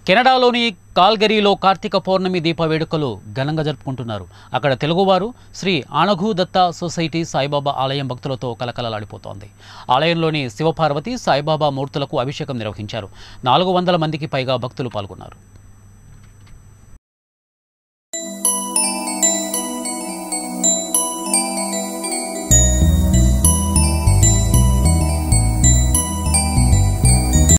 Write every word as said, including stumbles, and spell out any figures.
కెనడాలోని కాల్గరీలో కార్తీక పౌర్ణమి దీప వేడుకలు ఘనంగా జరుపుకుంటున్నారు. అక్కడ తెలుగువారు శ్రీ ఆనఘు దత్త సొసైటీ సాయిబాబా ఆలయం భక్తులతో కలకలలాడిపోతోంది. ఆలయంలోని శివపార్వతి సాయిబాబా మూర్తులకు అభిషేకం నిర్వహించారు. నాలుగు వందల మందికి పైగా భక్తులు పాల్గొన్నారు.